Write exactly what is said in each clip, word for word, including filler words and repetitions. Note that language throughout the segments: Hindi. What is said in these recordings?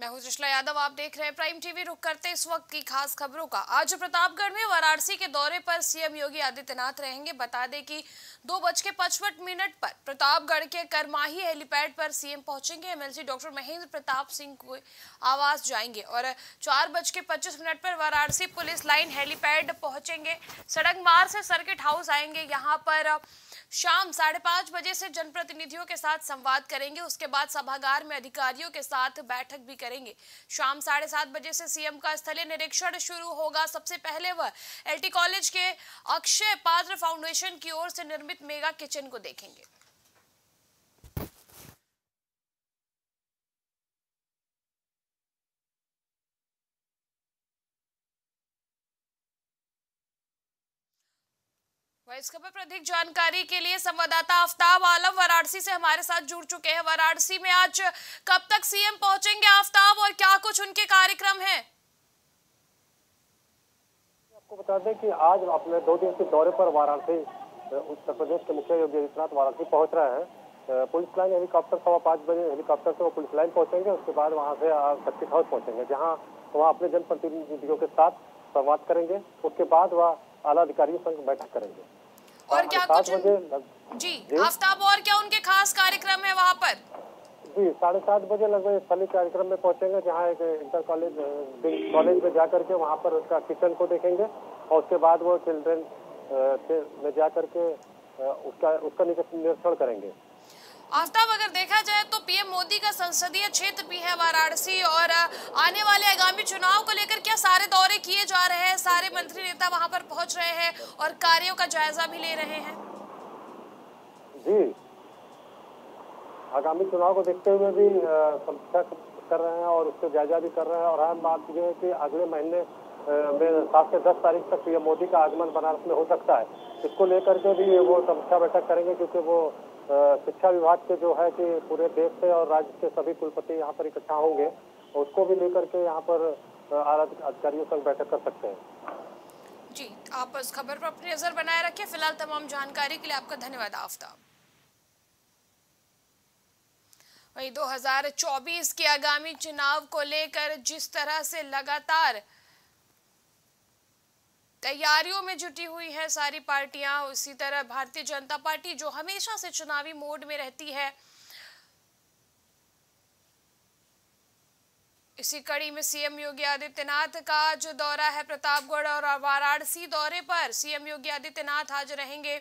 मैं हूं त्रिशला यादव, आप देख रहे हैं प्राइम टीवी। रुक करते इस वक्त की खास खबरों का। आज प्रतापगढ़ में वाराणसी के दौरे पर सीएम योगी आदित्यनाथ रहेंगे। बता दें कि दो बज के पचपन मिनट पर प्रतापगढ़ के करमाही हेलीपैड पर सीएम पहुंचेंगे। एमएलसी डॉक्टर महेंद्र प्रताप सिंह को आवास जाएंगे और चार बज के पच्चीस मिनट पर वाराणसी पुलिस लाइन हेलीपैड पहुंचेंगे। सड़क मार्ग से सर्किट हाउस आएंगे। यहाँ पर शाम साढ़े पांच बजे से जनप्रतिनिधियों के साथ संवाद करेंगे। उसके बाद सभागार में अधिकारियों के साथ बैठक भी करेंगे। शाम साढ़े सात बजे से सीएम का स्थलीय निरीक्षण शुरू होगा। सबसे पहले वह एलटी कॉलेज के अक्षय पात्र फाउंडेशन की ओर से निर्मित मेगा किचन को देखेंगे। इस खबर पर अधिक जानकारी के लिए संवाददाता आफ्ताब आलम वाराणसी से हमारे साथ जुड़ चुके हैं। वाराणसी में आज कब तक सीएम पहुंचेंगे आफ्ताब, और क्या कुछ उनके कार्यक्रम हैं? आपको बता दें कि आज अपने दो दिन के दौरे पर वाराणसी उत्तर प्रदेश के मुखिया योगी आदित्यनाथ वाराणसी पहुंच रहे हैं। पुलिस लाइन हेलीकॉप्टर सवा पाँच बजे हेलीकॉप्टर से वो पुलिस लाइन पहुंचेंगे। उसके बाद वहां से सर्किट हाउस पहुंचेंगे, जहां वहां अपने जनप्रतिनिधियों के साथ संवाद करेंगे। उसके बाद वह आला अधिकारियों संग बैठक करेंगे। और क्या कुछ जी आफ्ताब, और क्या उनके खास कार्यक्रम है वहां पर? जी साढ़े सात बजे लगभग स्थलीय कार्यक्रम में पहुंचेंगे, जहां एक इंटर कॉलेज कॉलेज में जाकर के वहां पर उसका किचन को देखेंगे। और उसके बाद वो चिल्ड्रन में जाकर के उसका उसका निरीक्षण करेंगे। आफ्ताब, अगर देखा जाए तो पीएम मोदी का संसदीय क्षेत्र भी है वाराणसी, और आने वाले आगामी चुनाव को लेकर क्या सारे दौरे किए जा रहे हैं? सारे मंत्री नेता वहां पर पहुंच रहे हैं और कार्यों का जायजा भी ले रहे हैं। जी, आगामी चुनाव को देखते हुए भी समीक्षा कर रहे हैं और उसको जायजा भी कर रहे हैं। और अहम बात यह है कि अगले महीने में सात से दस तारीख तक पीएम मोदी का आगमन बनारस में हो सकता है। इसको लेकर के भी वो समीक्षा बैठक करेंगे, क्योंकि वो शिक्षा विभाग के जो है कि पूरे देश से और राज्य के सभी कुलपति यहाँ पर इकट्ठा होंगे। उसको भी लेकर के यहाँ पर आला अधिकारियों संग बैठक कर सकते हैं। जी, आप इस खबर पर अपनी नजर बनाए रखें। फिलहाल तमाम जानकारी के लिए आपका धन्यवाद आफ्ताब। वहीं दो हज़ार चौबीस के आगामी चुनाव को लेकर जिस तरह से लगातार तैयारियों में जुटी हुई है सारी पार्टियां, उसी तरह भारतीय जनता पार्टी जो हमेशा से चुनावी मोड में रहती है, इसी कड़ी में सीएम योगी आदित्यनाथ का जो दौरा है प्रतापगढ़ और वाराणसी दौरे पर सीएम योगी आदित्यनाथ आज रहेंगे।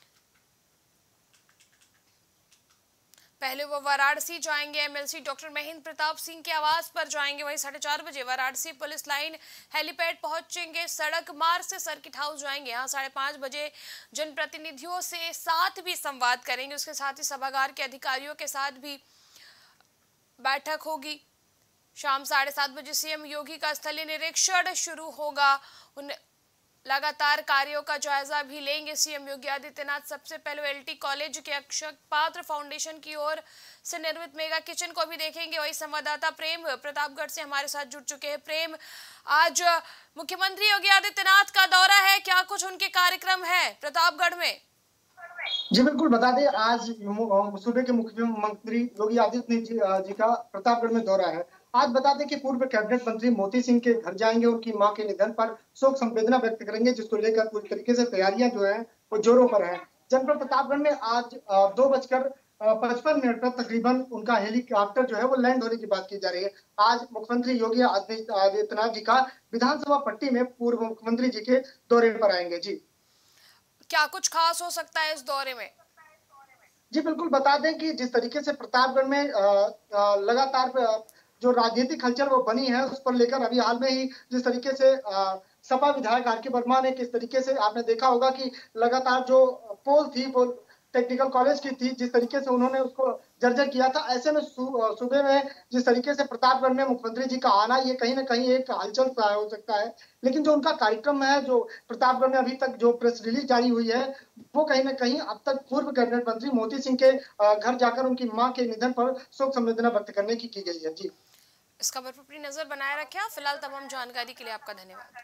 पहले वो वाराणसी जाएंगे, एमएलसी डॉक्टर महेंद्र प्रताप सिंह के आवास पर जाएंगे। वहीं साढ़े चार बजे वाराणसी पुलिस लाइन हेलीपैड पहुंचेंगे। सड़क मार्ग से सर्किट हाउस जाएंगे। यहाँ साढ़े पांच बजे जनप्रतिनिधियों से साथ भी संवाद करेंगे। उसके साथ ही सभागार के अधिकारियों के साथ भी बैठक होगी। शाम साढ़े सात बजे सीएम योगी का स्थलीय निरीक्षण शुरू होगा। उन लगातार कार्यों का जायजा भी लेंगे सीएम योगी आदित्यनाथ। सबसे पहले एलटी कॉलेज के अक्षय पात्र फाउंडेशन की ओर से निर्मित मेगा किचन को भी देखेंगे। वही संवाददाता प्रेम प्रतापगढ़ से हमारे साथ जुड़ चुके हैं। प्रेम, आज मुख्यमंत्री योगी आदित्यनाथ का दौरा है, क्या कुछ उनके कार्यक्रम है प्रतापगढ़ में? जी बिल्कुल, बता दें आज सूबे के मुख्यमंत्री योगी आदित्यनाथ जी का प्रतापगढ़ में दौरा है। आज बता दें कि पूर्व कैबिनेट मंत्री मोती सिंह के घर जाएंगे, उनकी मां के निधन पर शोक संवेदना व्यक्त करेंगे, जिसको लेकर पूरी तरीके से तैयारियां जो है वो जोरों पर है। जनपद प्रतापगढ़ में आज दो बजकर पचपन मिनट पर तकरीबन उनका हेलीकॉप्टर जो है वो लैंड होने की बात की जा रही है। आज मुख्यमंत्री योगी आदित्यनाथ जी का विधानसभा पट्टी में पूर्व मुख्यमंत्री जी के दौरे पर आएंगे। जी, क्या कुछ खास हो सकता है इस दौरे में? जी बिल्कुल, बता दें कि जिस तरीके से प्रतापगढ़ में लगातार जो राजनीतिक हलचल वो बनी है, उस पर लेकर अभी हाल में ही जिस तरीके से सपा विधायक आर के वर्मा ने किस तरीके से, आपने देखा होगा कि लगातार जो पोल थी वो टेक्निकल कॉलेज की थी, जिस तरीके से उन्होंने उसको जर्जर किया था। ऐसे में सूबे में जिस तरीके से प्रतापगढ़ में मुख्यमंत्री जी का आना, ये कहीं ना कहीं एक हलचल हो सकता है। लेकिन जो उनका कार्यक्रम है, जो प्रतापगढ़ में अभी तक जो प्रेस रिलीज जारी हुई है, वो कहीं ना कहीं अब तक पूर्व कैबिनेट मंत्री मोती सिंह के घर जाकर उनकी मां के निधन पर शोक संवेदना व्यक्त करने की की गई है। जी, इस खबर पर अपनी नजर बनाए रखें। फिलहाल तमाम जानकारी के लिए आपका धन्यवाद।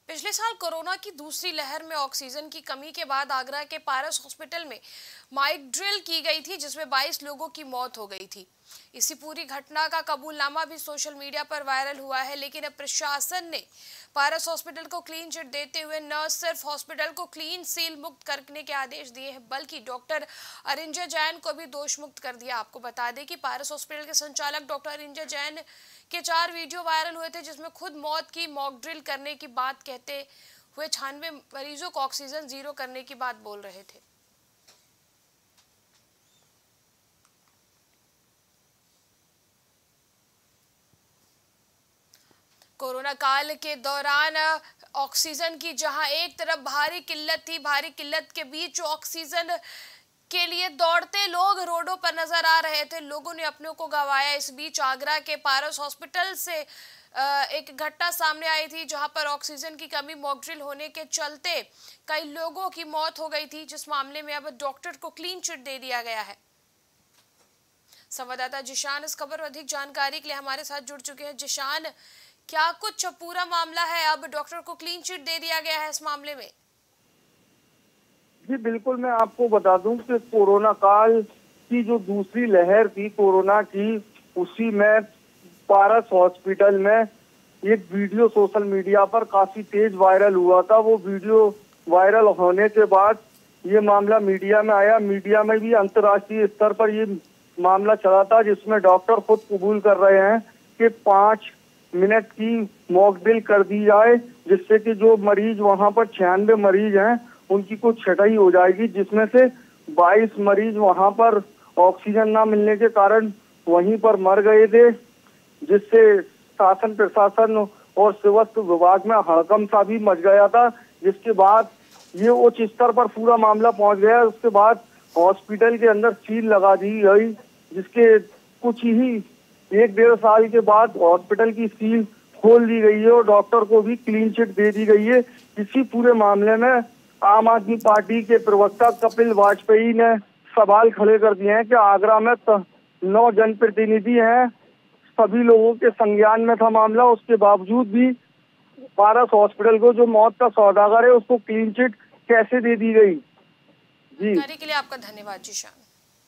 पिछले साल कोरोना की दूसरी लहर में ऑक्सीजन की कमी के बाद आगरा के पारस हॉस्पिटल में माइक ड्रिल की गई थी, जिसमें बाईस लोगों की मौत हो गई थी। इसी पूरी घटना का कबूलनामा भी सोशल मीडिया पर वायरल हुआ है, लेकिन अब प्रशासन ने पारस हॉस्पिटल को क्लीन चिट देते हुए न सिर्फ हॉस्पिटल को क्लीन सील मुक्त करने के आदेश दिए हैं, बल्कि डॉक्टर अरिंजय जैन को भी दोष मुक्त कर दिया। आपको बता दें कि पारस हॉस्पिटल के संचालक डॉक्टर अरिंजय जैन के चार वीडियो वायरल हुए थे, जिसमें खुद मौत की मॉक ड्रिल करने की बात कहते हुए छियानवे मरीजों को ऑक्सीजन जीरो करने की बात बोल रहे थे। कोरोना काल के दौरान ऑक्सीजन की जहां एक तरफ भारी किल्लत थी, भारी किल्लत के बीच ऑक्सीजन के लिए दौड़ते लोग रोडों पर नजर आ रहे थे। लोगों ने अपनों को गंवाया। इस बीच आगरा के पारस हॉस्पिटल से एक घटना सामने आई थी, जहां पर ऑक्सीजन की कमी मॉक ड्रिल होने के चलते कई लोगों की मौत हो गई थी, जिस मामले में अब डॉक्टर को क्लीन चिट दे दिया गया है। संवाददाता जिशान इस खबर पर अधिक जानकारी के लिए हमारे साथ जुड़ चुके हैं। जिशान, क्या कुछ पूरा मामला है? अब डॉक्टर को क्लीन चिट दे दिया गया है इस मामले में। जी बिल्कुल, मैं आपको बता दूं कि कोरोना काल की जो दूसरी लहर थी कोरोना की, उसी में पारस हॉस्पिटल में एक वीडियो सोशल मीडिया पर काफी तेज वायरल हुआ था। वो वीडियो वायरल होने के बाद ये मामला मीडिया में आया। मीडिया में भी अंतर्राष्ट्रीय स्तर पर ये मामला चला था, जिसमें डॉक्टर खुद कबूल कर रहे हैं कि पांच मिनट की मॉक ड्रिल कर दी जाए, जिससे कि जो मरीज वहां पर छियानवे मरीज हैं उनकी कुछ छटाई हो जाएगी, जिसमें से बाईस मरीज वहां पर ऑक्सीजन ना मिलने के कारण वहीं पर मर गए थे, जिससे शासन प्रशासन और स्वास्थ्य विभाग में हड़कंप सा भी मच गया था। जिसके बाद ये उच्च स्तर पर पूरा मामला पहुंच गया। उसके बाद हॉस्पिटल के अंदर सील लगा दी गई, जिसके कुछ ही एक डेढ़ साल के बाद हॉस्पिटल की सील खोल दी गई है और डॉक्टर को भी क्लीन चिट दे दी गई है। इसी पूरे मामले में आम आदमी पार्टी के प्रवक्ता कपिल वाजपेयी ने सवाल खड़े कर दिए हैं कि आगरा में नौ जनप्रतिनिधि हैं, सभी लोगों के संज्ञान में था मामला, उसके बावजूद भी पारस हॉस्पिटल को जो मौत का सौदागर है उसको क्लीन चिट कैसे दे दी गई। जी जानकारी के लिए आपका धन्यवाद जिशान।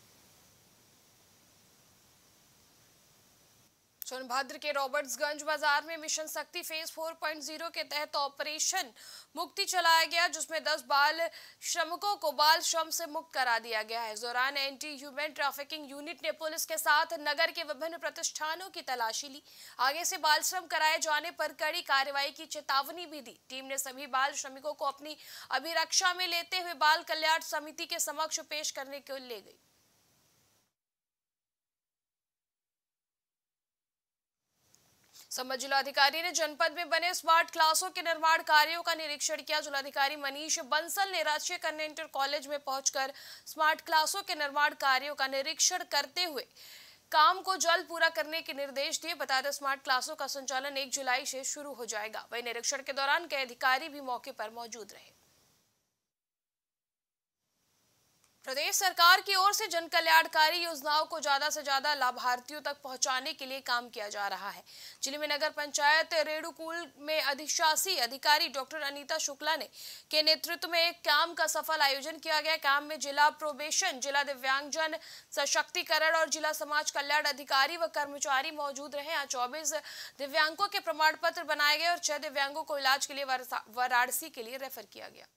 सोनभद्र के रॉबर्ट्सगंज बाजार में मिशन शक्ति फेज चार पॉइंट ज़ीरो के तहत ऑपरेशन मुक्ति चलाया गया, जिसमें दस बाल श्रमिकों को बाल श्रम से मुक्त करा दिया गया है। इस दौरान एंटी ह्यूमन ट्रैफिकिंग यूनिट ने पुलिस के साथ नगर के विभिन्न प्रतिष्ठानों की तलाशी ली। आगे से बाल श्रम कराए जाने पर कड़ी कार्रवाई की चेतावनी भी दी। टीम ने सभी बाल श्रमिकों को अपनी अभिरक्षा में लेते हुए बाल कल्याण समिति के समक्ष पेश करने के लिए ले गई। संबंधित जिलाधिकारी ने जनपद में बने स्मार्ट क्लासों के निर्माण कार्यों का निरीक्षण किया। जिलाधिकारी मनीष बंसल ने राष्ट्रीय कन्या इंटर कॉलेज में पहुंचकर स्मार्ट क्लासों के निर्माण कार्यों का निरीक्षण करते हुए काम को जल्द पूरा करने के निर्देश दिए। बता दें, स्मार्ट क्लासों का संचालन एक जुलाई से शुरू हो जाएगा। वहीं निरीक्षण के दौरान कई अधिकारी भी मौके पर मौजूद रहे। प्रदेश सरकार की ओर से जन कल्याणकारी योजनाओं को ज्यादा से ज्यादा लाभार्थियों तक पहुंचाने के लिए काम किया जा रहा है। जिले में नगर पंचायत रेणुकूल में अधिशासी अधिकारी डॉक्टर अनीता शुक्ला ने के नेतृत्व में एक काम का सफल आयोजन किया गया। काम में जिला प्रोबेशन, जिला दिव्यांगजन सशक्तिकरण और जिला समाज कल्याण अधिकारी व कर्मचारी मौजूद रहे। यहाँ चौबीस दिव्यांगों के प्रमाण पत्र बनाए गए और छह दिव्यांगों को इलाज के लिए वाराणसी के लिए रेफर किया गया।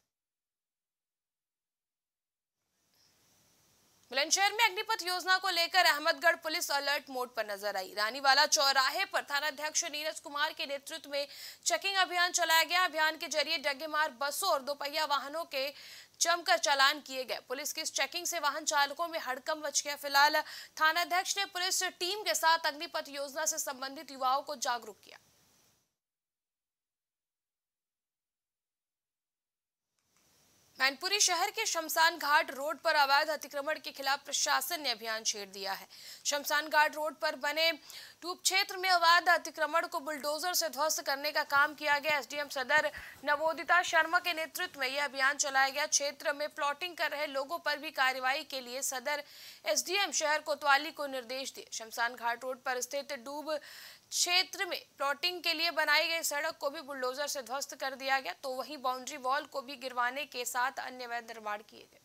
बुलंदशहर में अग्निपथ योजना को लेकर अहमदगढ़ पुलिस अलर्ट मोड पर नजर आई। रानीवाला चौराहे पर थानाध्यक्ष नीरज कुमार के नेतृत्व में चेकिंग अभियान चलाया गया। अभियान के जरिए डग्गेमार बसों और दोपहिया वाहनों के जमकर चालान किए गए। पुलिस की इस चेकिंग से वाहन चालकों में हड़कंप मच गया। फिलहाल थानाध्यक्ष ने पुलिस टीम के साथ अग्निपथ योजना से संबंधित युवाओं को जागरूक किया। मैनपुरी शहर के शमशान घाट रोड पर अवैध अतिक्रमण के खिलाफ प्रशासन ने अभियान छेड़ दिया है। शमशान घाट रोड पर बने टूब क्षेत्र में अवैध अतिक्रमण को बुलडोजर से ध्वस्त करने का काम किया गया। एसडीएम सदर नवोदिता शर्मा के नेतृत्व में यह अभियान चलाया गया। क्षेत्र में प्लॉटिंग कर रहे लोगों पर भी कार्रवाई के लिए सदर एसडीएम शहर कोतवाली को निर्देश दिए। शमशान घाट रोड पर स्थित डूब क्षेत्र में प्लॉटिंग के लिए बनाई गई सड़क को भी बुलडोजर से ध्वस्त कर दिया गया, तो वहीं बाउंड्री वॉल को भी गिरवाने के साथ अन्य अवैध निर्माण किए गए।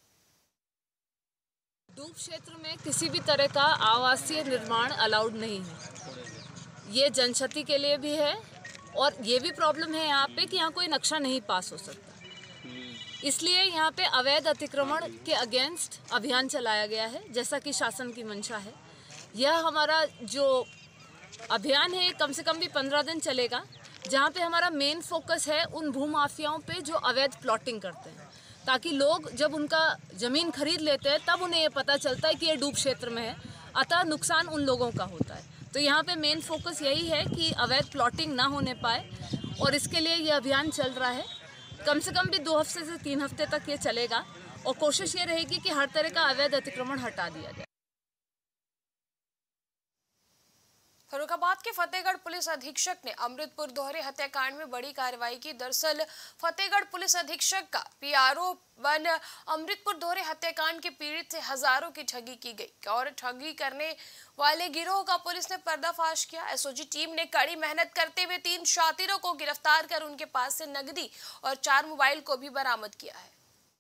डूब क्षेत्र में किसी भी तरह का आवासीय निर्माण अलाउड नहीं है। ये जनक्षति के लिए भी है और ये भी प्रॉब्लम है यहाँ पे कि यहाँ कोई नक्शा नहीं पास हो सकता। इसलिए यहाँ पे अवैध अतिक्रमण के अगेंस्ट अभियान चलाया गया है, जैसा कि शासन की मंशा है। यह हमारा जो अभियान है कम से कम भी पंद्रह दिन चलेगा, जहाँ पे हमारा मेन फोकस है उन भूमाफियाओं पे जो अवैध प्लॉटिंग करते हैं, ताकि लोग जब उनका ज़मीन खरीद लेते हैं तब उन्हें ये पता चलता है कि ये डूब क्षेत्र में है, अतः नुकसान उन लोगों का होता है। तो यहाँ पे मेन फोकस यही है कि अवैध प्लॉटिंग ना होने पाए और इसके लिए ये अभियान चल रहा है। कम से कम भी दो हफ्ते से तीन हफ्ते तक ये चलेगा और कोशिश ये रहेगी कि हर तरह का अवैध अतिक्रमण हटा दिया जाए। फर्रुखाबाद के फतेहगढ़ पुलिस अधीक्षक ने अमृतपुर दोहरे हत्याकांड में बड़ी कार्रवाई की। दरअसल फतेहगढ़ पुलिस अधीक्षक का पीआरओ वन अमृतपुर दोहरे हत्याकांड के पीड़ित से हजारों की ठगी की गई और ठगी करने वाले गिरोह का पुलिस ने पर्दाफाश किया। एसओजी टीम ने कड़ी मेहनत करते हुए तीन शातिरों को गिरफ्तार कर उनके पास से नकदी और चार मोबाइल को भी बरामद किया है।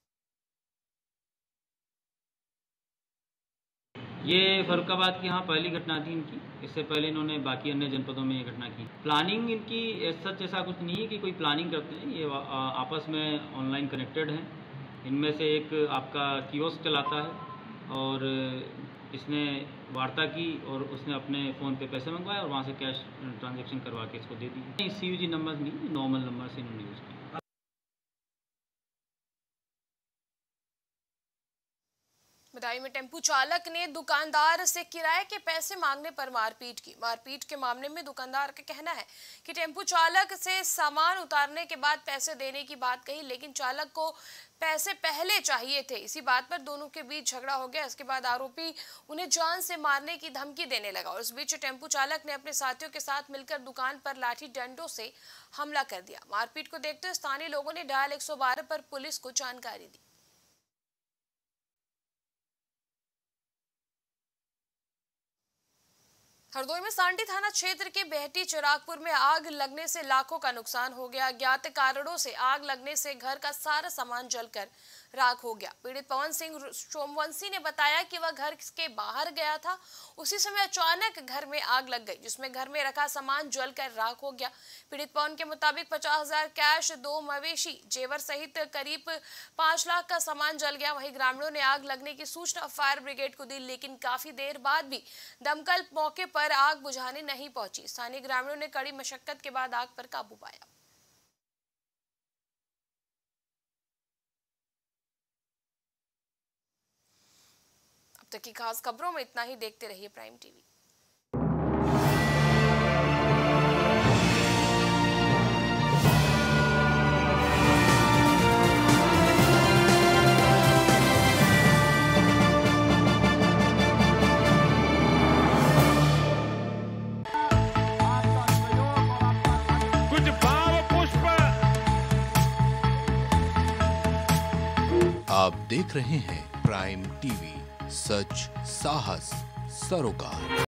ये फर्रुखाबाद की यहाँ पहली घटना थी इनकी। इससे पहले इन्होंने बाकी अन्य जनपदों में ये घटना की। प्लानिंग इनकी सच ऐसा कुछ नहीं है कि कोई प्लानिंग करते हैं, ये आपस में ऑनलाइन कनेक्टेड हैं। इनमें से एक आपका कियोस्क चलाता है और इसने वार्ता की और उसने अपने फ़ोन पे पैसे मंगवाए और वहाँ से कैश ट्रांजैक्शन करवा के इसको दे दी। सी यू जी नंबर नहीं, नॉर्मल नंबर से इन्होंने यूज़ किया। बदायूं में टेम्पू चालक ने दुकानदार से किराए के पैसे मांगने पर मारपीट की। मारपीट के मामले में दुकानदार का कहना है कि टेम्पू चालक से सामान उतारने के बाद पैसे देने की बात कही, लेकिन चालक को पैसे पहले चाहिए थे। इसी बात पर दोनों के बीच झगड़ा हो गया। इसके बाद आरोपी उन्हें जान से मारने की धमकी देने लगा और इस बीच टेम्पू चालक ने अपने साथियों के साथ मिलकर दुकान पर लाठी डंडों से हमला कर दिया। मारपीट को देखते हुए स्थानीय लोगों ने डायल एक सौ बारह पर पुलिस को जानकारी दी। हरदोई में सांडी थाना क्षेत्र के बेहटी चिरागपुर में आग लगने से लाखों का नुकसान हो गया। अज्ञात कारणों से आग लगने से घर का सारा सामान जलकर राख हो गया। पीड़ित पवन सिंह सोमवंशी ने बताया कि वह घर के बाहर गया था, उसी समय अचानक घर में आग लग गई, जिसमें घर में रखा सामान जलकर राख हो गया। पीड़ित पवन के मुताबिक पचास हजार कैश, दो मवेशी जेवर सहित करीब पांच लाख का सामान जल गया। वहीं ग्रामीणों ने आग लगने की सूचना फायर ब्रिगेड को दी, लेकिन काफी देर बाद भी दमकल मौके पर आग बुझाने नहीं पहुंची। स्थानीय ग्रामीणों ने कड़ी मशक्कत के बाद आग पर काबू पाया। अब तक की खास खबरों में इतना ही। देखते रहिए प्राइम टीवी। कुछ भाव पुष्प। आप देख रहे हैं प्राइम टीवी, सच साहस सरोकार।